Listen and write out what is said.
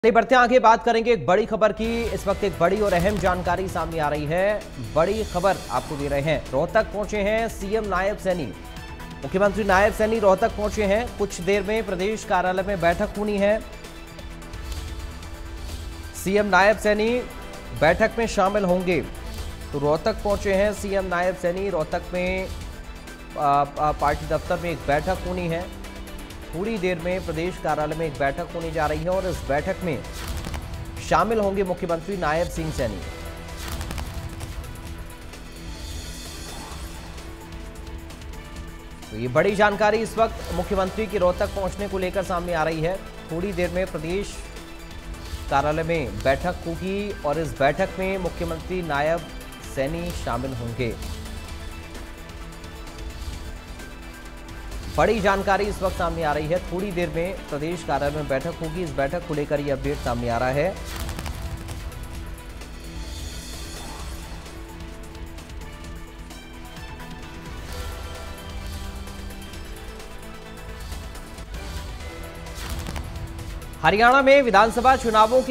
बढ़ते आगे बात करेंगे एक बड़ी खबर की। इस वक्त एक बड़ी और अहम जानकारी सामने आ रही है। बड़ी खबर आपको दे रहे हैं। रोहतक पहुंचे हैं सीएम नायब सैनी। मुख्यमंत्री नायब सैनी रोहतक पहुंचे हैं। कुछ देर में प्रदेश कार्यालय में बैठक होनी है। सीएम नायब सैनी बैठक में शामिल होंगे। तो रोहतक पहुंचे हैं सीएम नायब सैनी। रोहतक में पार्टी दफ्तर में एक बैठक होनी है। थोड़ी देर में प्रदेश कार्यालय में एक बैठक होने जा रही है और इस बैठक में शामिल होंगे मुख्यमंत्री नायब सिंह सैनी। तो ये बड़ी जानकारी इस वक्त मुख्यमंत्री की रोहतक पहुंचने को लेकर सामने आ रही है। थोड़ी देर में प्रदेश कार्यालय में बैठक होगी और इस बैठक में मुख्यमंत्री नायब सैनी शामिल होंगे। बड़ी जानकारी इस वक्त सामने आ रही है। थोड़ी देर में प्रदेश कार्यालय में बैठक होगी। इस बैठक को लेकर यह अपडेट सामने आ रहा है। हरियाणा में विधानसभा चुनावों की